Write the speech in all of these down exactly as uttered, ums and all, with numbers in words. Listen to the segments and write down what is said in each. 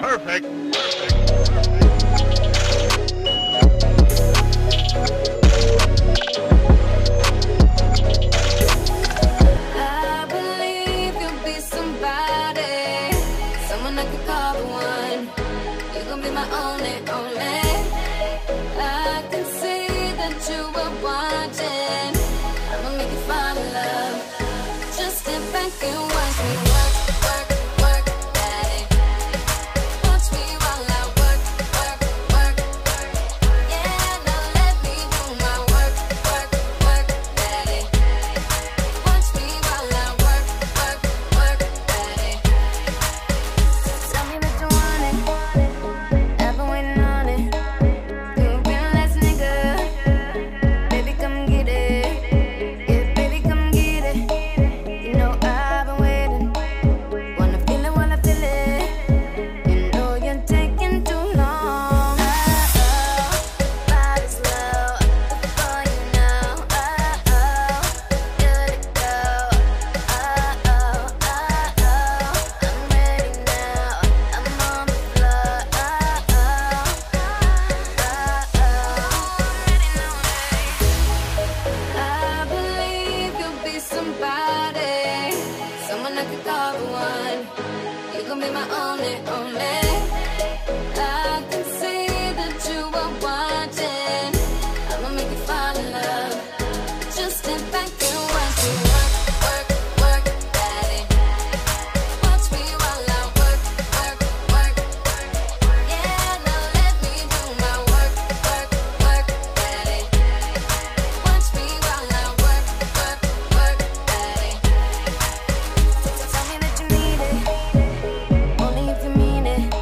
Perfect. I believe you'll be somebody, someone I could call the one. You're gonna be my only, only. I can see that you were watching. I'ma make you fall in love. Just step back and watch me work, work, work, daddy. Watch me while I work, work, work. Yeah, now let me do my work, work, work, daddy. Watch me while I work, work, work, daddy. Tell me that you want it. I've been waiting on it. You've been last nigga. Baby, come get it. Yeah, baby, come get it. You know I've been waiting. Wanna feel it while I feel it. You know you're taking too long. Oh, body slow. Before you know. Oh, oh, good to go. Oh, oh, oh, oh. I'm ready now. I'm on the floor. Oh, oh, oh, oh. Ready now, baby. I believe you'll be somebody, someone I could call the one. You gon' be my only, only. I can see that you are watching. I'ma make you fall in love. Just step back and watch me work, work, work, daddy. Watch me while I work, work, work. Yeah, now let me do my work, work, work, daddy. Watch me while I work, work, work, daddy. Tell me that you need it, only if you mean it.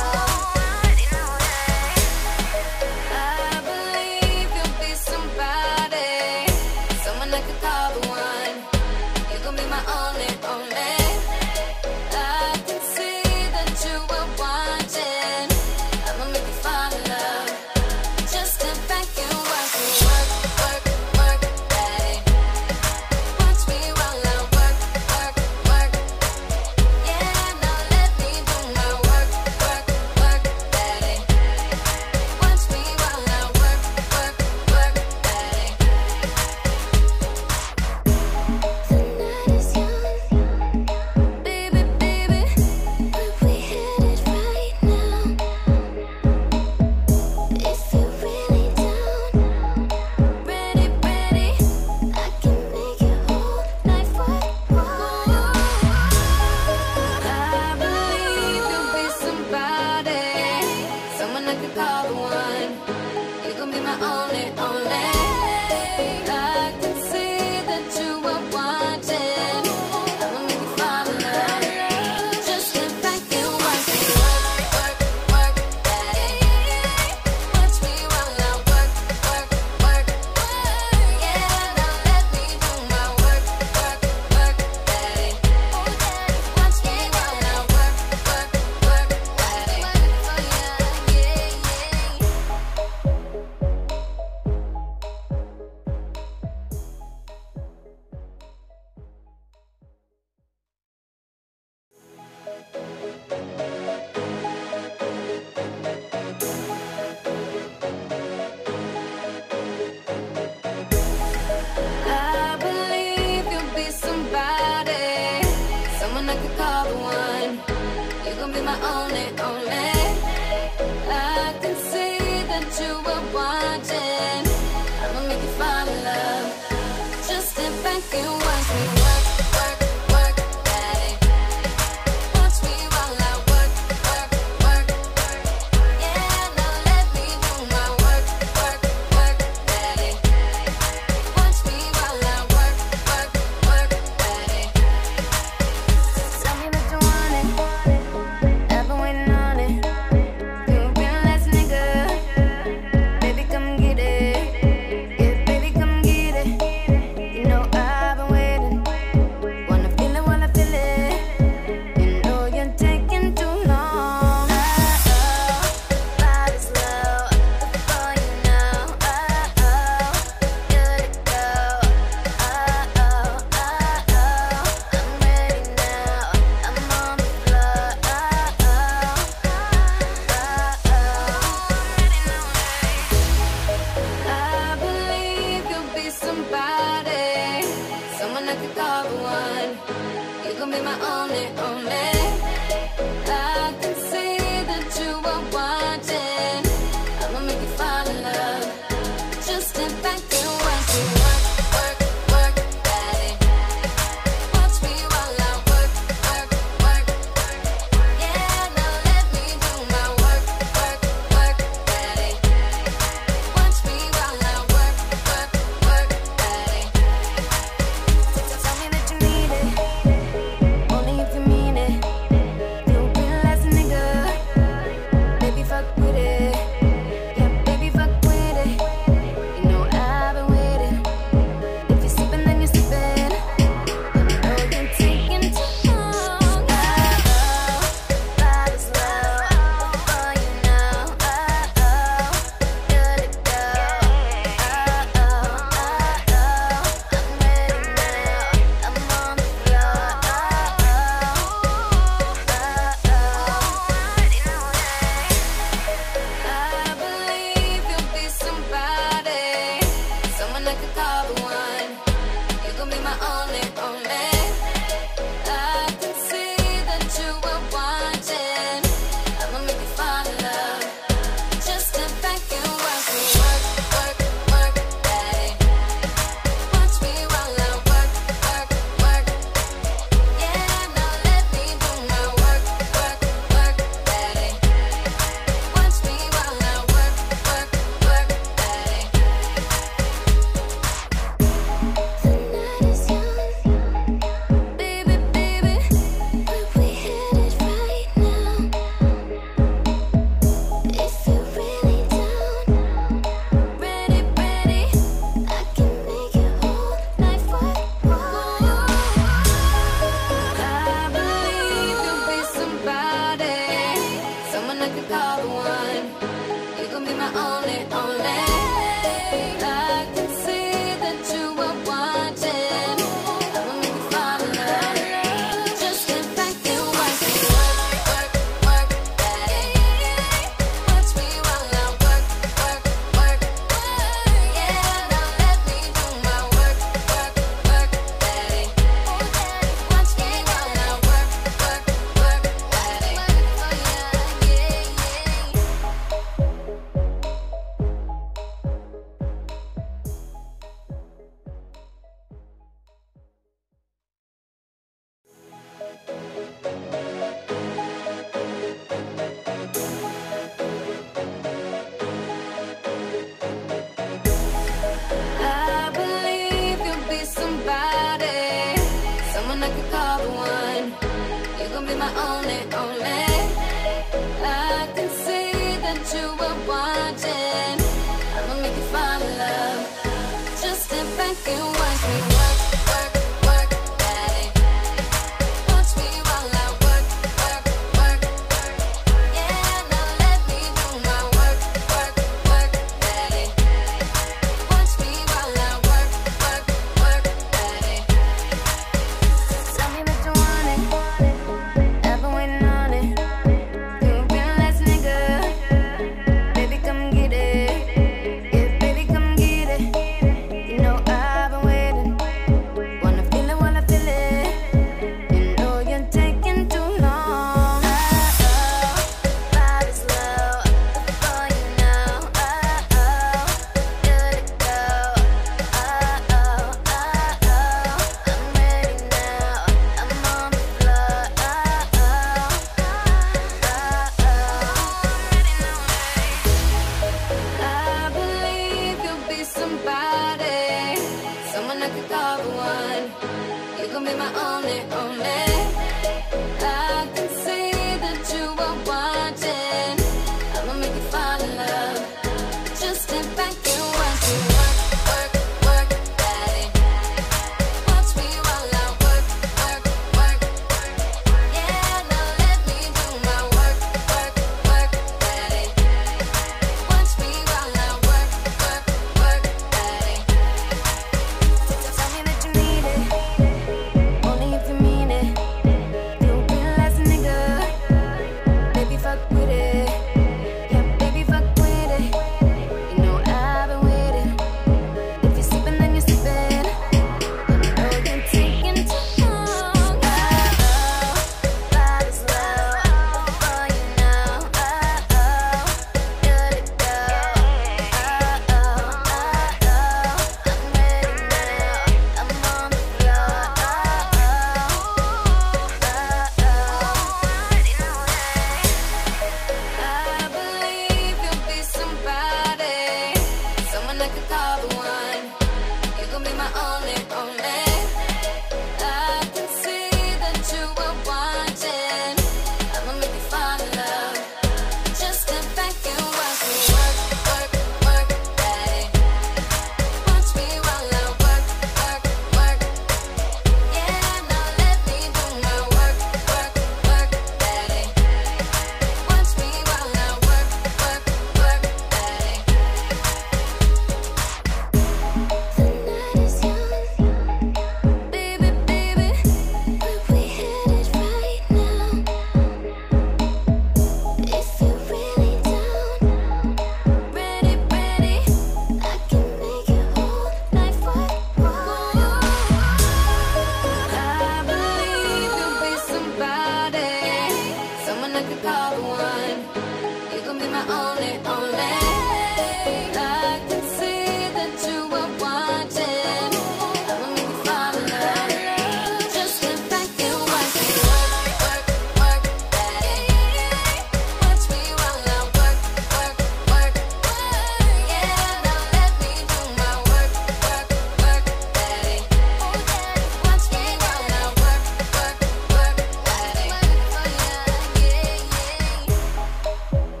call the one. You gon' be my only, only. I can see that you were watching. I'ma make you fall in love. Just sit back and watch me work, work, work, daddy. Watch me while I work, work, work, work. Yeah, now let me do my work, work, work, daddy. Watch me while I work, work, work, daddy. Oh yeah, yeah, yeah.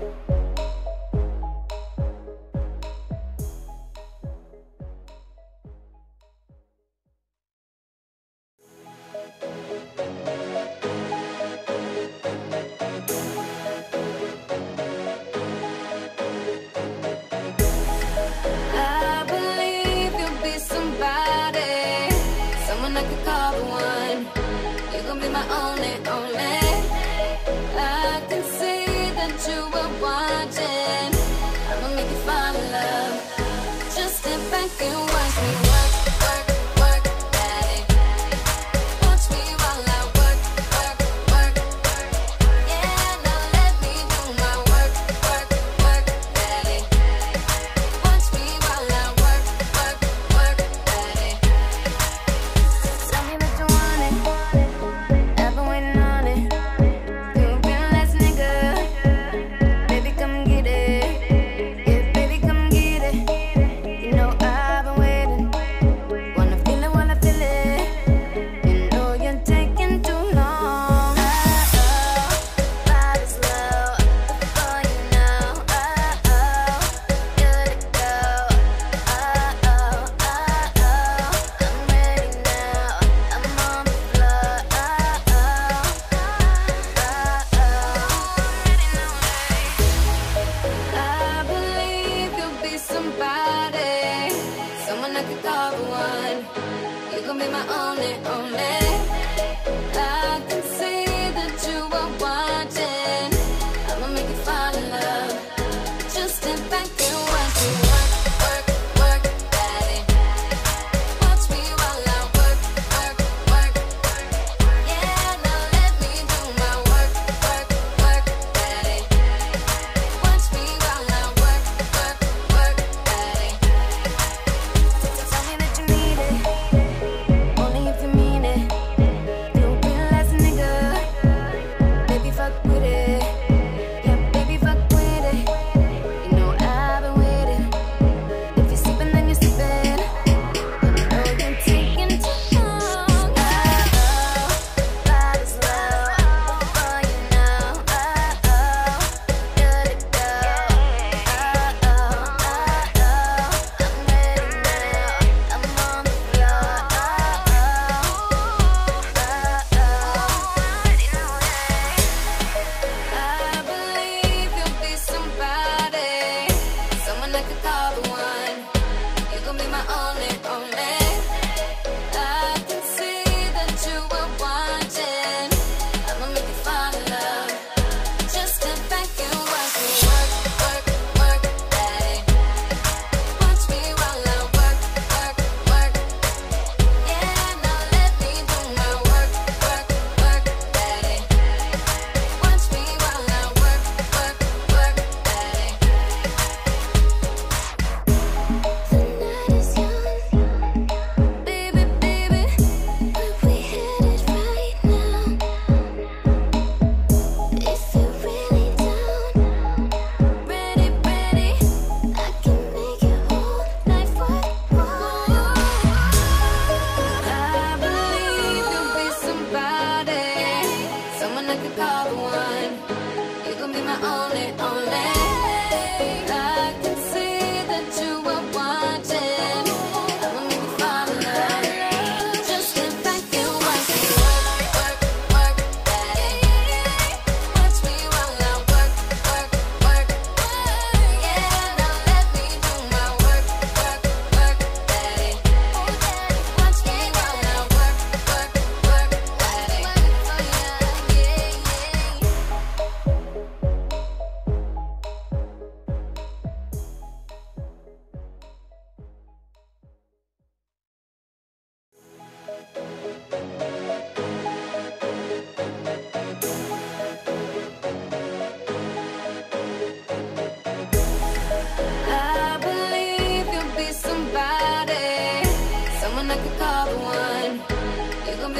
I believe you'll be somebody, someone I could call the one. You gon' be my only, only. I can see that you were watching. I'ma make you fall in love. Just sit back and watch me work, work, work, daddy. Watch me while I work, work, work. Yeah, now let me do my work, work, work, daddy. Watch me while I work, work, work, daddy. Tell me that you want it. I've been waiting on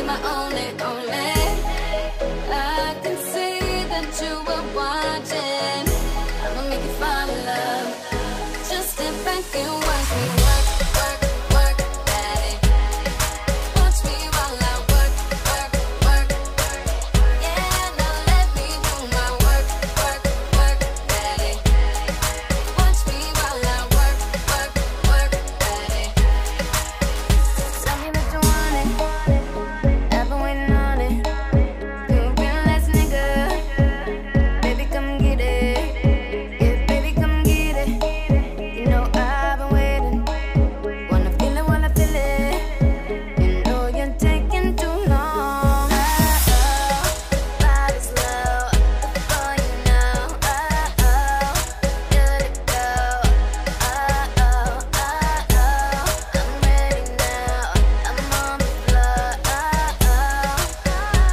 my only, only. I can see that you were watching. I'ma make you fall in love. Just step back and watch me work, work, work, daddy. Watch me while I work, work, work. Yeah, now let me do my work, work, work, daddy. Watch me while I work, work, work, daddy. Tell me that you want it. I've been waiting on it. You've been last nigga. Baby, come get it. Yeah, baby, come get it. You know I've been waiting. Wanna feel it, wanna feel it. You know you're taking too long. Oh, oh, body slow. Before you know. Oh, oh, good to go. Oh, oh, oh, oh. I'm ready now. I'm on the floor. Oh, oh, oh,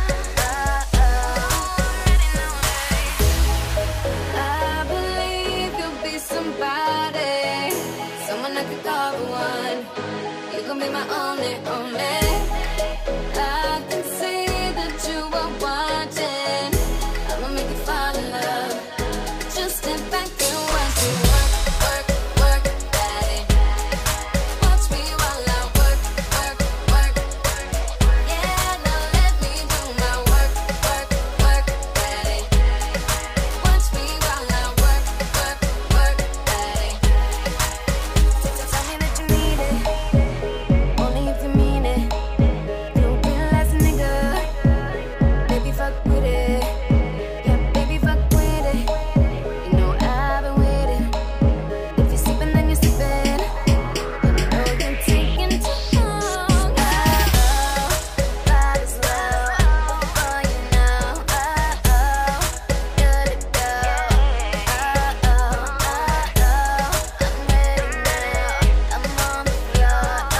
oh. I believe you'll be somebody, someone I could call the one. You gon' be my only, only. I can see that you are watching. I'ma make you fall in love. Just step back and watch me work, work, work, daddy. Watch me while I work, work, work. Yeah, now let me do my work, work, work, daddy. Watch me while I work, work, work, daddy. Tell me that you need it, only if you mean it. You've been last nigga, baby, fuck with it. Yeah, baby, fuck with it. You know I've been waiting. If you're sleeping, then you're sleeping. You know you're taking too long. Oh, oh, body slow. Before you know. Oh, oh, good to go. Oh, oh, oh, oh. I'm ready now. I'm on the floor. Oh,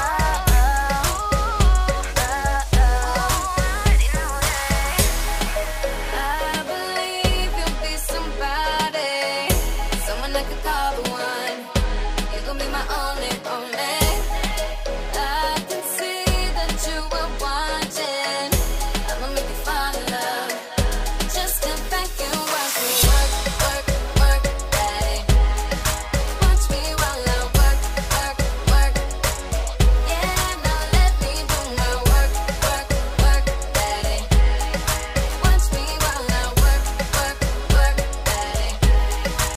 oh, oh, oh. I believe you'll be somebody, someone I could call